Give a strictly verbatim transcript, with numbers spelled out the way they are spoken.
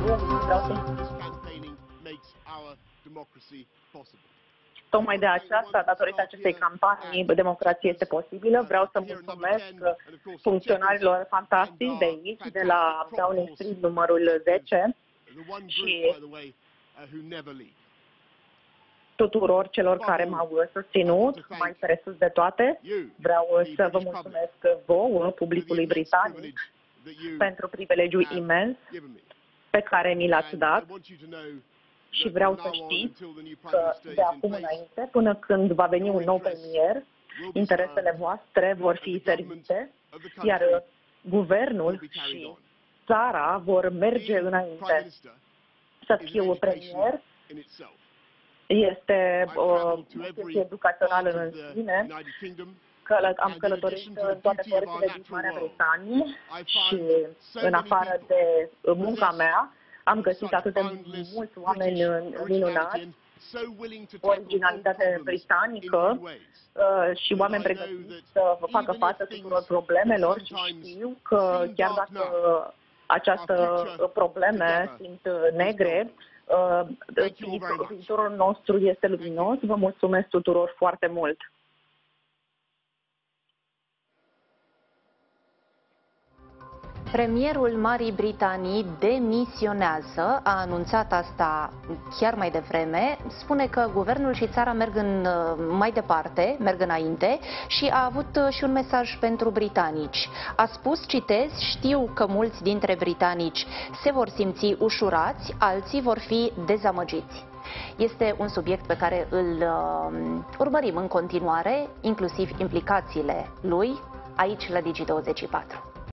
vreau să... Tocmai de aceasta, datorită acestei campanii, democrație este posibilă. Vreau să mulțumesc funcționarilor fantastici de aici, de la Downing Street numărul zece și tuturor celor care m-au susținut, mai presus de toate. Vreau să vă mulțumesc vouă, publicului britanic, pentru privilegiul imens pe care mi l-ați dat. Și vreau să știți că de acum înainte, până când va veni un nou premier, interesele voastre vor fi servite, iar guvernul și țara vor merge înainte. Să fiu premier este o chestie educațională în sine. Călă, am călătorit în toate părțile din Marea Britanie și în afară de munca mea, am găsit atât de mulți oameni minunați, originalitate britanică uh, și oameni pregătiți să facă față tuturor problemelor și știu că chiar dacă această probleme sunt negre, uh, viitorul nostru este luminos. Vă mulțumesc tuturor foarte mult! Premierul Marii Britanii demisionează, a anunțat asta chiar mai devreme, spune că guvernul și țara merg în, mai departe, merg înainte și a avut și un mesaj pentru britanici. A spus, citez, știu că mulți dintre britanici se vor simți ușurați, alții vor fi dezamăgiți. Este un subiect pe care îl uh, urmărim în continuare, inclusiv implicațiile lui, aici la Digi douăzeci și patru.